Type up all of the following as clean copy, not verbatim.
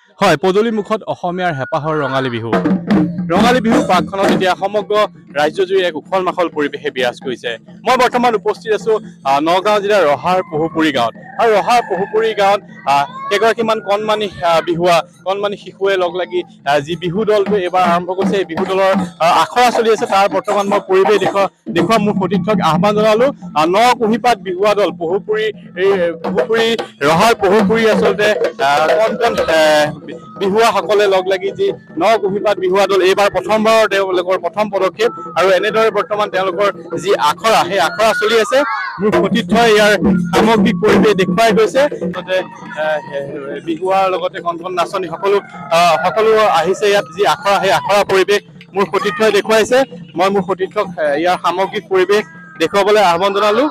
হয়, পদূলিমুখত অসমীয়াৰ হেঁপাহৰ ৰঙালী বিহু। ৰঙালী বিহু পাকখনত এতিয়া সমগ্ৰ ৰাজ্যজুৰি এক উখল মাখল পৰিৱেশে বিৰাজ কৰিছে। মই বৰ্তমান উপস্থিত আছো নগাঁও জিলাৰ ৰহাৰ পহুপুৰী গাঁৱত। আৰু ৰহাৰ পহুপুৰী গাঁৱত কেইগৰাকীমান কণমানি শিশুৱে লগ লাগি যি বিহু দলটো এইবাৰ আৰম্ভ কৰিছে, এই বিহু দলৰ আখৰা চলি আছে। তাৰ বৰ্তমান মই পৰিৱেশ দেখুৱা মোৰ সতীৰ্থক আহ্বান জনালো। ন কুঁহিপাত বিহুৱা দল পহুপুৰী ৰহাৰ পহুপুৰী আচলতে কণ বিহুৱাসকলে লগ লাগি যি ন কুঁহিপাত বিহুৱা দল এইবাৰ প্ৰথমবাৰৰ তেওঁলোকৰ প্ৰথম পদক্ষেপ। আৰু এনেদৰে বৰ্তমান তেওঁলোকৰ যি আখৰা, সেই আখৰা চলি আছে। মোৰ সতীৰ্থই ইয়াৰ সামগ্ৰিক পৰিৱেশ দেখুৱাই গৈছে। বিহুৱাৰ লগতে কণ নাচনী সকলো আহিছে ইয়াত। যি আখৰা, সেই আখৰা পৰিৱেশ মোৰ সতীৰ্থই দেখুৱাইছে। মই মোৰ সতীৰ্থক ইয়াৰ সামগ্ৰিক পৰিৱেশ দেখুৱাবলৈ আহ্বান জনালো।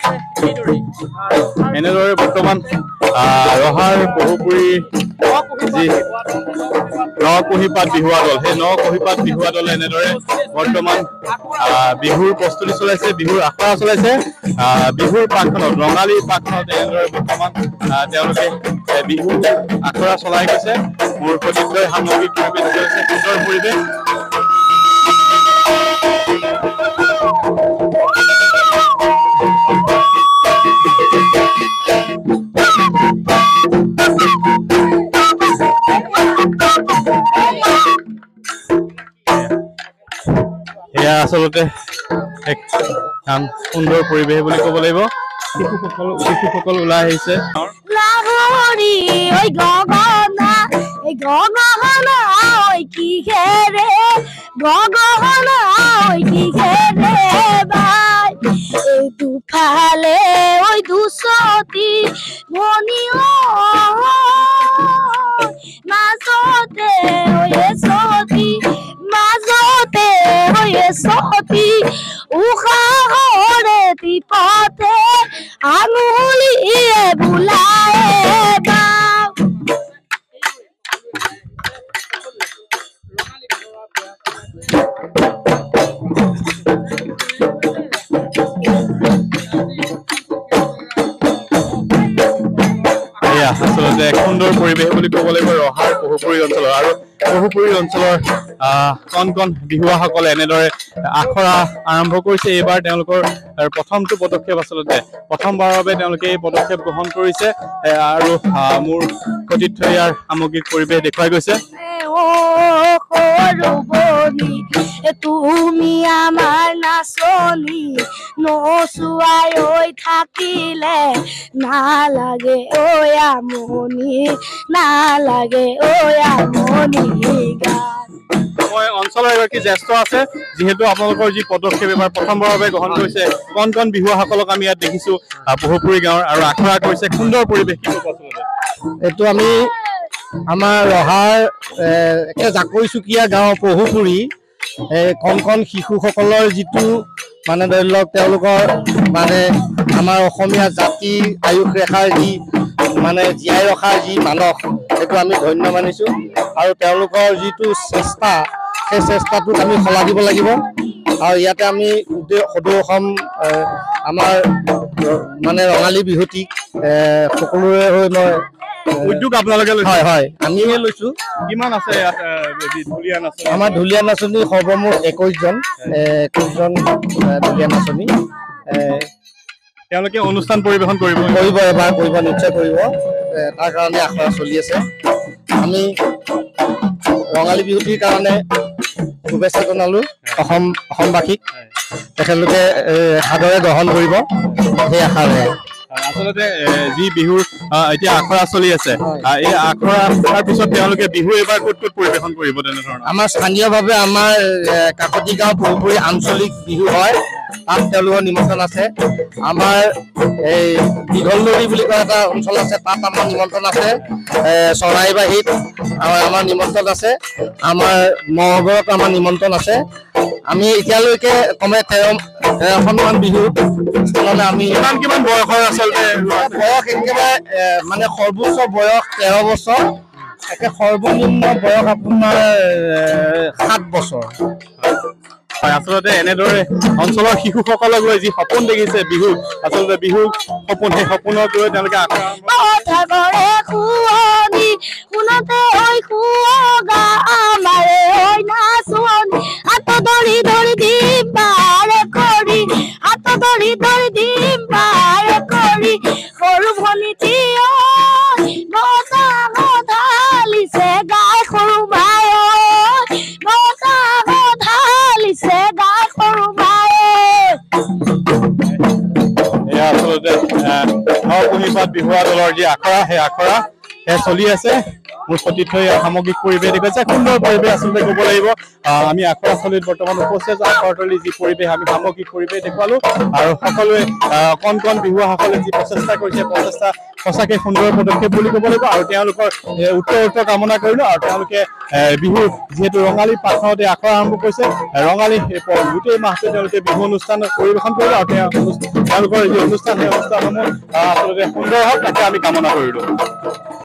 এনেদৰে বৰ্তমান ৰহাৰ পহুপুৰী যি ন কুঁহিপাত বিহুৱা দল, সেই ন কুঁহিপাত বিহুৱা দলে এনেদৰে বৰ্তমান বিহুৰ প্ৰস্তুতি চলাইছে, বিহুৰ আখৰা চলাইছে। বিহুৰ পাকখনত, ৰঙালী পাকখনত এনেদৰে বৰ্তমান তেওঁলোকে বিহু আখৰা চলাই গৈছে। মোৰ সতীৰ্থই সামগ্ৰিক পৰিৱেশ চলাইছে, সুন্দৰ পৰিৱেশ। এয়া আচলতে এক সুন্দৰ পৰিৱেশ বুলি ক'ব লাগিব। শিশুসকল ওলাই আহিছে। দুফালে ওই দুসতি মনিও মাজতে ওই সতি মাজতে ওই সতি উখাহরে তিপতে আঙুলিয়ে বুলায়ে দাও। আচলতে এক সুন্দৰ পৰিৱেশ বুলি ক'ব লাগিব ৰহাৰ পহুপুৰী অঞ্চলৰ। আৰু পহুপুৰী অঞ্চলৰ কণ বিহুৱাসকলে এনেদৰে আখৰা আৰম্ভ কৰিছে। এইবাৰ তেওঁলোকৰ প্ৰথমটো পদক্ষেপ, আচলতে প্ৰথমবাৰৰ বাবে তেওঁলোকে এই পদক্ষেপ গ্ৰহণ কৰিছে। আৰু মোৰ সতীৰ্থ ইয়াৰ সামগ্ৰিক পৰিৱেশ দেখুৱাই গৈছে। তুমি আমার নাচনি নচুয়াই ওই থাকিলে না লাগে ওই আমনি, না লাগে ওই আমনি গান। মই অঞ্চলৰ এগৰাকী জ্যেষ্ঠ আছে, যিহেতু আপোনালোকৰ যি পদক্ষেপ এবাৰ প্ৰথমবাৰৰ বাবে গ্ৰহণ কৰিছে, কণ বিহুৱাসকলক আমি ইয়াত দেখিছো পহুপুৰী গাঁৱৰ, আৰু আখৰা কৰিছে, সুন্দৰ পৰিৱেশ। কি ক'ব আচলতে? এইটো আমি আমাৰ ৰহাৰ একে জাকৈচুকীয়া গাঁও পহুপুৰী কণ শিশুসকলৰ যিটো মানে ধৰি লওক তেওঁলোকৰ মানে আমাৰ অসমীয়া জাতি আয়ুস ৰেখাৰ যি মানে জীয়াই ৰখাৰ যি মানস, সেইটো আমি ধন্য মানিছোঁ। আৰু তেওঁলোকৰ যিটো চেষ্টা, সেই চেষ্টাটোক আমি শলাগিব লাগিব। আৰু ইয়াতে আমি সদৌ অসম আমাৰ মানে ৰঙালী বিহুটিক সকলোৰে হৈ মই উদ্যোগ আপোনালোকে লৈছে? হয়, আমিয়ে লৈছোঁ। কিমান আছে ইয়াত ঢুলীয়া নাচনী? আমাৰ ঢুলীয়া নাচনী সৰ্বমুঠ 21জন ঢুলীয়া নাচনী। তেওঁলোকে অনুষ্ঠান পৰিৱেশন কৰিব, এবাৰ কৰিব, নিশ্চয় কৰিব। তাৰ কাৰণে আখৰা চলি আছে। আমি ৰঙালী বিহুটিৰ কাৰণে শুভেচ্ছা জনালোঁ অসমবাসীক। তেখেতলোকে সাদৰে গ্ৰহণ কৰিব সেই আশাৰে। আচলতে যি বিহুৰ এতিয়া আখৰা চলি আছে, এই আখৰাৰ পিছত তেওঁলোকে বিহু এইবাৰ ক'ত পৰিৱেশন কৰিব? তেনেধৰণৰ আমাৰ স্থানীয়ভাৱে আমাৰ কাকতি গাঁও পহুপুৰী আঞ্চলিক বিহু হয়, তাত তেওঁলোকৰ নিমন্ত্ৰণ আছে। আমাৰ এই দীঘলদৰী বুলি কোৱা এটা অঞ্চল আছে, তাত আমাৰ নিমন্ত্ৰণ আছে। চৰাইবাহীত আমাৰ নিমন্ত্ৰণ আছে। আমাৰ মহগড়ত আমাৰ নিমন্ত্ৰণ আছে। আমি এতিয়ালৈকে কমে 13খনমান বিহু আমি কিমান বয়সৰ আচলতে বয়স একেবাৰে মানে সৰ্বোচ্চ বয়স 13 বছৰ, একে সৰ্বনিম্ন বয়স আপোনাৰ 7 বছৰ। আচলতে এনেদৰে অঞ্চলৰ শিশুসকলক লৈ যি সপোন দেখিছে বিহু, আচলতে বিহু সপোন, সেই সপোনক লৈ তেওঁলোকে আশীৰ্বাদ বিহুৱা দলৰ যি আখৰা সেই আখৰা চলি আছে মোৰ সতীৰ্থ সামগ্ৰিক পৰিৱেশ দেখুৱাইছে সুন্দৰ পৰিৱেশ আচলতে ক'ব লাগিব আমি আখৰাস্থলীত বৰ্তমান উপস্থিত আছো আখৰাস্থলীৰ যি পৰিৱেশ আমি সামগ্ৰিক পৰিৱেশ দেখুৱালো আৰু সকলোৱে কণ কণ বিহুৱাসকলে যি প্ৰচেষ্টা কৰিছে প্ৰচেষ্টা সঁচাকৈ সুন্দৰ পদক্ষেপ বুলি ক'ব লাগিব আৰু তেওঁলোকৰ উত্তৰ কামনা কৰিলো আৰু তেওঁলোকে বিহু যিহেতু ৰঙালী প্ৰাৰ্থনাতে আখৰা আৰম্ভ কৰিছে ৰঙালী গোটেই মাহটো তেওঁলোকে বিহু অনুষ্ঠান পৰিৱেশন কৰিলে আৰু তেওঁলোকৰ যি অনুষ্ঠান সেই অনুষ্ঠানসমূহ আচলতে সুন্দৰ হওক তাকে আমি কামনা কৰিলো